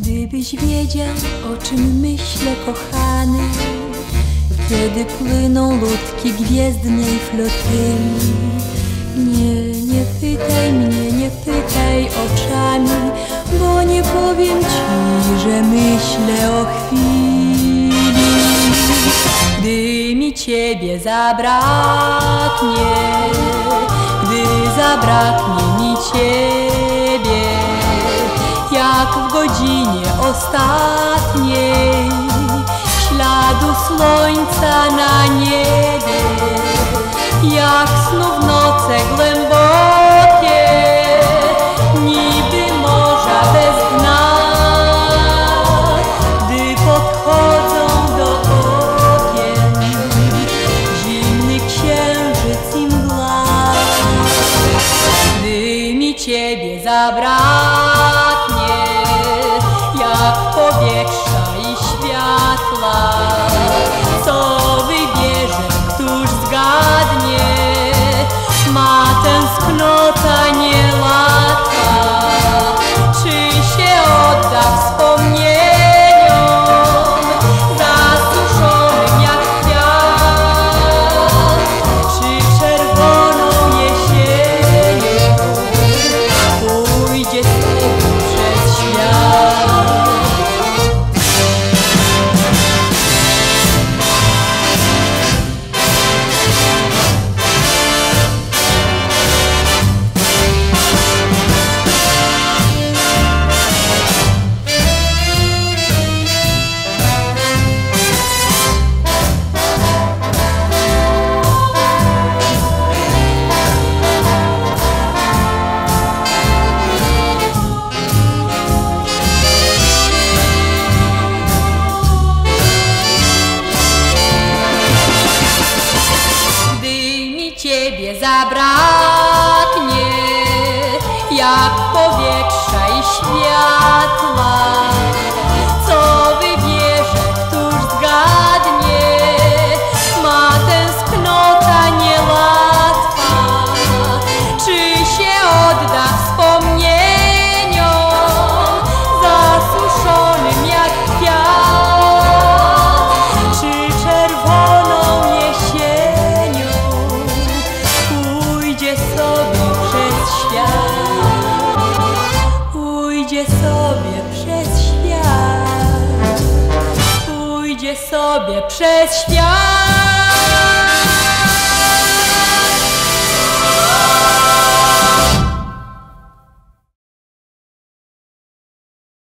Gdybyś wiedział, o czym myślę, kochany, kiedy płyną ludki gwiezdnej flotyli. Nie pytaj mnie, nie pytaj oczami, bo nie powiem ci, że myślę o chwili, gdy mi ciebie zabraknie, gdy zabraknie mi ciebie, jak w godzinie ostatniej, śladu słońca na niebie, jak znów noce głębokie, niby morza bez dna, gdy podchodzą do okien zimny księżyc i mgła. Gdy mi ciebie zabraknie, jak powietrza i światła, co wybierze, któż zgadnie, ma tęsknota niełatwa, czy się odda wspomnieniom zasuszonym jak kwiat, czy czerwoną jesienią pójdzie sobie przez świat. Ciebie zabraknie, jak powietrza i światła, co wybierze, któż zgadnie, ma tęsknota niełatwa, czy się odda wspomnieniom zasuszonym jak kwiat, czy czerwoną jesienią pójdzie sobie przez świat, pójdzie sobie przez świat, pójdzie sobie przez świat.